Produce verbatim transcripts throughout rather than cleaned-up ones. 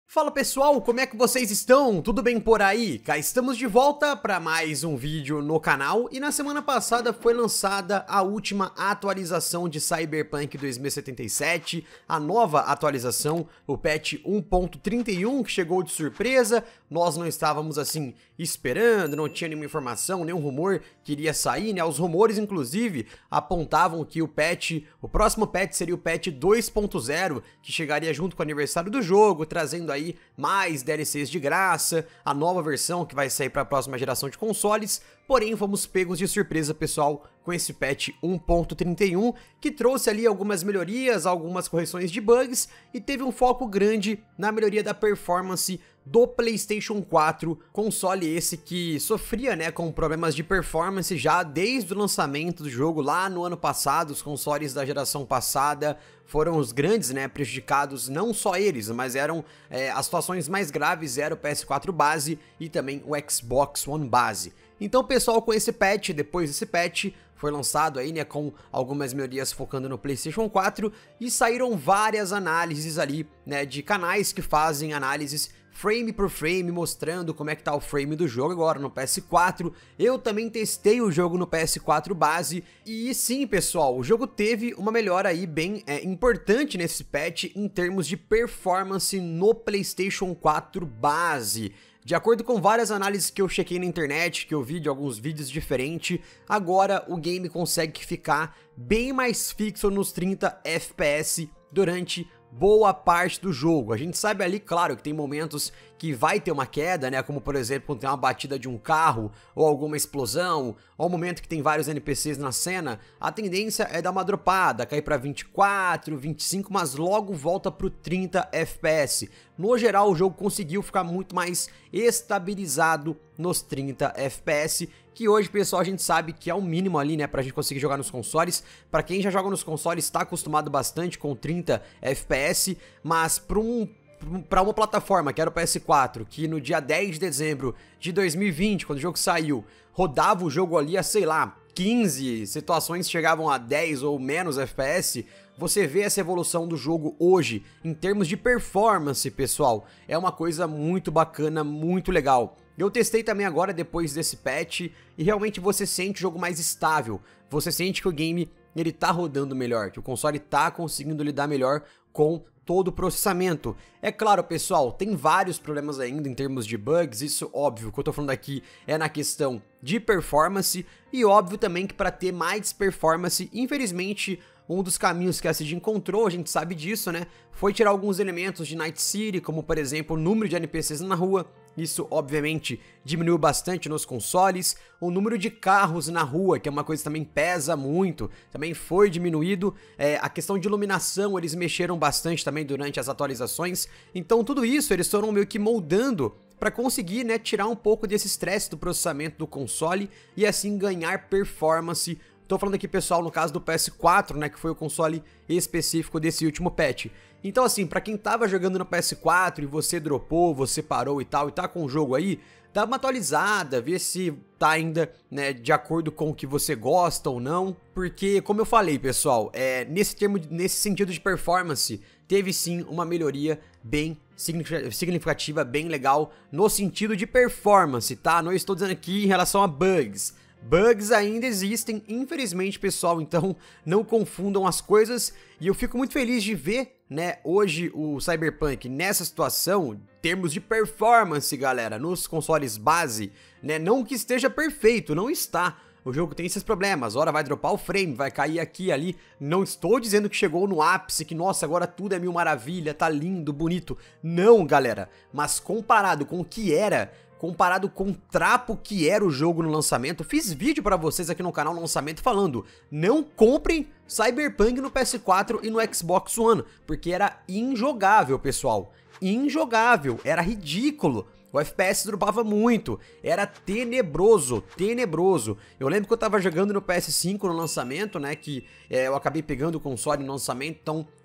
Fala pessoal, como é que vocês estão? Tudo bem por aí? Cá estamos de volta para mais um vídeo no canal e na semana passada foi lançada a última atualização de Cyberpunk dois mil e setenta e sete, a nova atualização, o patch um ponto trinta e um que chegou de surpresa. Nós não estávamos assim esperando, não tinha nenhuma informação, nenhum rumor que iria sair, né? Os rumores inclusive apontavam que o patch, o próximo patch seria o patch dois ponto zero, que chegaria junto com o aniversário do jogo, trazendo aí mais D L Cs de graça, a nova versão que vai sair para a próxima geração de consoles. Porém, fomos pegos de surpresa, pessoal, com esse patch um ponto trinta e um, que trouxe ali algumas melhorias, algumas correções de bugs e teve um foco grande na melhoria da performance do PlayStation quatro, console esse que sofria, né, com problemas de performance já desde o lançamento do jogo lá no ano passado. Os consoles da geração passada foram os grandes, né, prejudicados, não só eles, mas eram é, as situações mais graves era o P S quatro base e também o Xbox One base. Então, pessoal, com esse patch, depois desse patch, foi lançado aí, né, com algumas melhorias focando no PlayStation quatro e saíram várias análises ali, né, de canais que fazem análises frame por frame, mostrando como é que tá o frame do jogo agora no P S quatro. Eu também testei o jogo no P S quatro base e sim, pessoal, o jogo teve uma melhora aí bem é, importante nesse patch em termos de performance no PlayStation quatro base. De acordo com várias análises que eu chequei na internet, que eu vi de alguns vídeos diferentes, agora o game consegue ficar bem mais fixo nos trinta F P S durante boa parte do jogo. A gente sabe ali, claro, que tem momentos que vai ter uma queda, né, como por exemplo quando tem uma batida de um carro ou alguma explosão, ou um momento que tem vários N P Cs na cena, a tendência é dar uma dropada, cair para vinte e quatro, vinte e cinco, mas logo volta pro trinta F P S. No geral, o jogo conseguiu ficar muito mais estabilizado nos trinta F P S, que hoje, pessoal, a gente sabe que é o mínimo ali, né, pra gente conseguir jogar nos consoles. Pra quem já joga nos consoles, tá acostumado bastante com trinta F P S, mas pra um para uma plataforma que era o P S quatro, que no dia dez de dezembro de dois mil e vinte, quando o jogo saiu, rodava o jogo ali a, sei lá, quinze situações chegavam a dez ou menos F P S, você vê essa evolução do jogo hoje, em termos de performance, pessoal, é uma coisa muito bacana, muito legal. Eu testei também agora depois desse patch e realmente você sente o jogo mais estável, você sente que o game ele tá rodando melhor, que o console tá conseguindo lidar melhor com todo o processamento. É claro, pessoal, tem vários problemas ainda em termos de bugs, isso óbvio, o que eu tô falando aqui é na questão de performance e óbvio também que para ter mais performance, infelizmente, um dos caminhos que a C D encontrou, a gente sabe disso, né, foi tirar alguns elementos de Night City, como por exemplo o número de N P Cs na rua. Isso, obviamente, diminuiu bastante nos consoles. O número de carros na rua, que é uma coisa que também pesa muito, também foi diminuído. É, a questão de iluminação, eles mexeram bastante também durante as atualizações. Então, tudo isso, eles foram meio que moldando para conseguir, né, tirar um pouco desse estresse do processamento do console e assim ganhar performance. Tô falando aqui, pessoal, no caso do P S quatro, né, que foi o console específico desse último patch. Então, assim, pra quem tava jogando no P S quatro e você dropou, você parou e tal, e tá com o jogo aí, dá uma atualizada, vê se tá ainda, né, de acordo com o que você gosta ou não. Porque, como eu falei, pessoal, é, nesse termo, nesse sentido de performance, teve sim uma melhoria bem significativa, bem legal, no sentido de performance, tá? Não estou dizendo aqui em relação a bugs. Bugs ainda existem, infelizmente, pessoal, então não confundam as coisas. E eu fico muito feliz de ver, né, hoje o Cyberpunk nessa situação, em termos de performance, galera, nos consoles base, né, não que esteja perfeito, não está. O jogo tem esses problemas, ora vai dropar o frame, vai cair aqui e ali. Não estou dizendo que chegou no ápice, que nossa, agora tudo é mil maravilha, tá lindo, bonito. Não, galera, mas comparado com o que era, comparado com o trapo que era o jogo no lançamento, fiz vídeo pra vocês aqui no canal no lançamento falando, não comprem Cyberpunk no P S quatro e no Xbox One, porque era injogável, pessoal, injogável, era ridículo. O F P S dropava muito, era tenebroso, tenebroso. Eu lembro que eu tava jogando no P S cinco no lançamento, né, que é, eu acabei pegando o console no lançamento, então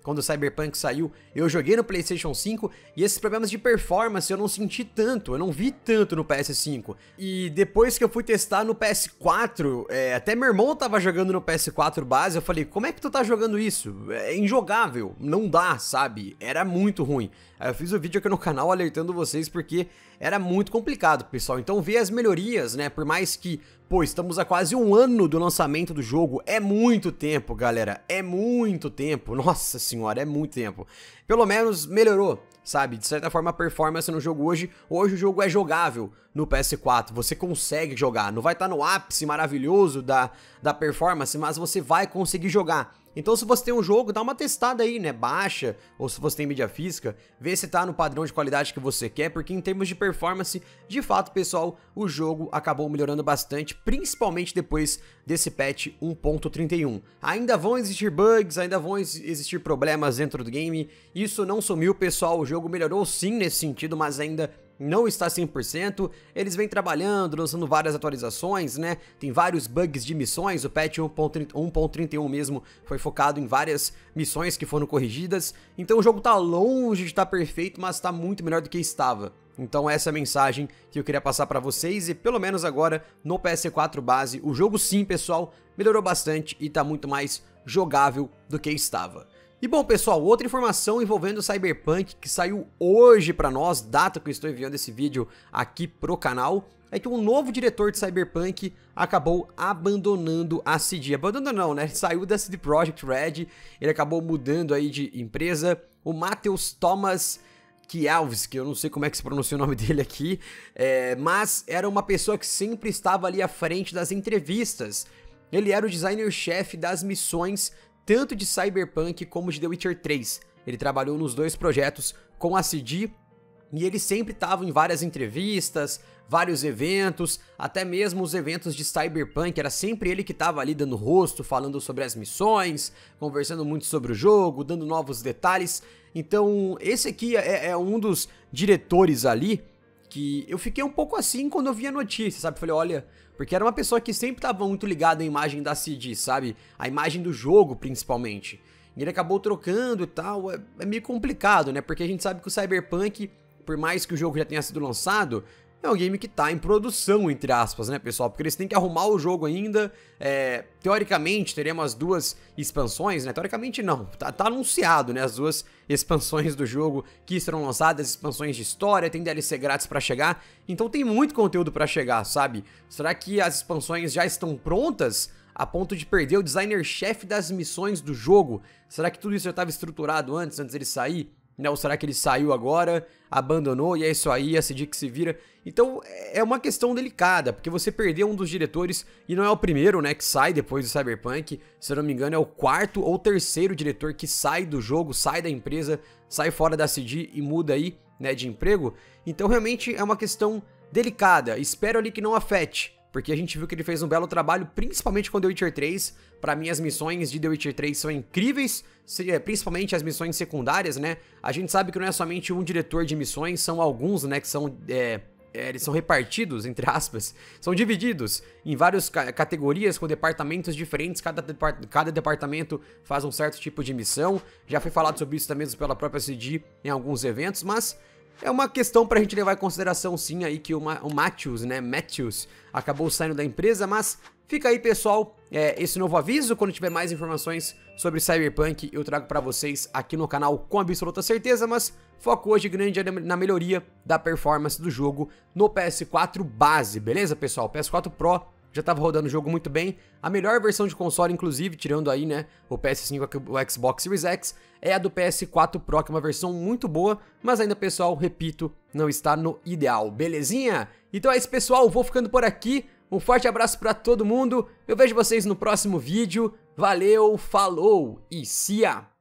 quando o Cyberpunk saiu, eu joguei no PlayStation cinco e esses problemas de performance eu não senti tanto, eu não vi tanto no P S cinco. E depois que eu fui testar no P S quatro, é, até meu irmão tava jogando no P S quatro base, eu falei, como é que tu tá jogando isso? É injogável, não dá, sabe? Era muito ruim. Aí eu fiz o vídeo aqui no canal alertando vocês porque era muito complicado, pessoal. Então ver as melhorias, né, por mais que, pô, estamos há quase um ano do lançamento do jogo, é muito tempo, galera, é muito tempo, nossa senhora, é muito tempo. Pelo menos melhorou, sabe, de certa forma a performance no jogo hoje, hoje o jogo é jogável no P S quatro, você consegue jogar, não vai estar no ápice maravilhoso da, da performance, mas você vai conseguir jogar. Então se você tem um jogo, dá uma testada aí, né, baixa, ou se você tem mídia física, vê se tá no padrão de qualidade que você quer, porque em termos de performance, de fato, pessoal, o jogo acabou melhorando bastante, principalmente depois desse patch um ponto trinta e um. Ainda vão existir bugs, ainda vão existir problemas dentro do game, isso não sumiu, pessoal, o jogo melhorou sim nesse sentido, mas ainda não está cem por cento, eles vêm trabalhando, lançando várias atualizações, né, tem vários bugs de missões, o patch um ponto trinta e um mesmo foi focado em várias missões que foram corrigidas, então o jogo tá longe de estar perfeito, mas tá muito melhor do que estava. Então essa é a mensagem que eu queria passar pra vocês e pelo menos agora no P S quatro base, o jogo sim, pessoal, melhorou bastante e tá muito mais jogável do que estava. E bom, pessoal, outra informação envolvendo o Cyberpunk que saiu hoje pra nós, data que eu estou enviando esse vídeo aqui pro canal, é que um novo diretor de Cyberpunk acabou abandonando a C D. Abandonando não, né? Ele saiu da C D Projekt Red, ele acabou mudando aí de empresa, o Mateusz Thomas Kielski, eu não sei como é que se pronuncia o nome dele aqui, é, mas era uma pessoa que sempre estava ali à frente das entrevistas. Ele era o designer-chefe das missões tanto de Cyberpunk como de The Witcher três. Ele trabalhou nos dois projetos com a C D e ele sempre estava em várias entrevistas, vários eventos, até mesmo os eventos de Cyberpunk, era sempre ele que estava ali dando rosto, falando sobre as missões, conversando muito sobre o jogo, dando novos detalhes. Então esse aqui é, é um dos diretores ali que eu fiquei um pouco assim quando eu vi a notícia, sabe? Falei, olha, porque era uma pessoa que sempre estava muito ligada à imagem da C D, sabe? A imagem do jogo, principalmente. E ele acabou trocando e tal, é, é meio complicado, né? Porque a gente sabe que o Cyberpunk, por mais que o jogo já tenha sido lançado, é um game que tá em produção, entre aspas, né, pessoal? Porque eles têm que arrumar o jogo ainda, é, teoricamente teremos as duas expansões, né? Teoricamente não, tá, tá anunciado, né, as duas expansões do jogo que serão lançadas, expansões de história, tem D L C grátis pra chegar, então tem muito conteúdo pra chegar, sabe? Será que as expansões já estão prontas a ponto de perder o designer-chefe das missões do jogo? Será que tudo isso já estava estruturado antes, antes dele sair? Né? Ou será que ele saiu agora, abandonou e é isso aí, a C D que se vira? Então é uma questão delicada, porque você perdeu um dos diretores e não é o primeiro, né, que sai depois do Cyberpunk. Se eu não me engano é o quarto ou terceiro diretor que sai do jogo, sai da empresa, sai fora da C D e muda aí, né, de emprego. Então realmente é uma questão delicada, espero ali que não afete, porque a gente viu que ele fez um belo trabalho, principalmente com The Witcher três. Pra mim as missões de The Witcher três são incríveis, principalmente as missões secundárias, né? A gente sabe que não é somente um diretor de missões, são alguns, né, que são... É, é, eles são repartidos, entre aspas, são divididos em várias ca categorias com departamentos diferentes, cada, depart cada departamento faz um certo tipo de missão. Já foi falado sobre isso também pela própria C D em alguns eventos, mas... é uma questão pra gente levar em consideração sim aí que o, Ma o Matthews, né, Matthews acabou saindo da empresa, mas fica aí, pessoal, é, esse novo aviso. Quando tiver mais informações sobre Cyberpunk eu trago pra vocês aqui no canal com absoluta certeza, mas foco hoje grande na melhoria da performance do jogo no P S quatro base, beleza, pessoal? P S quatro Pro já tava rodando o jogo muito bem, a melhor versão de console, inclusive, tirando aí, né, o P S cinco e o Xbox Series X, é a do P S quatro Pro, que é uma versão muito boa, mas ainda, pessoal, repito, não está no ideal, belezinha? Então é isso, pessoal, vou ficando por aqui, um forte abraço pra todo mundo, eu vejo vocês no próximo vídeo, valeu, falou e sia!